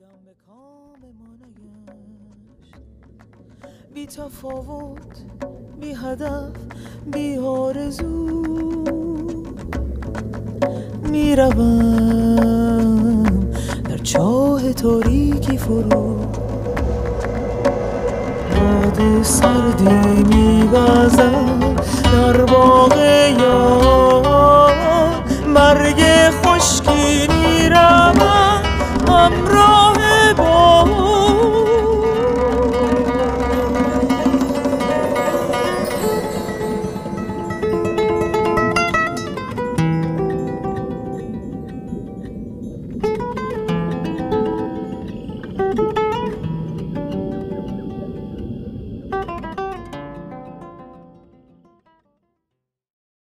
به کام ما نگشت، بی تفاوت، بی هدف، بی آرزو میروم در چاه تاریکی فرو. باد سردی میوزد در باغ یار، مرگ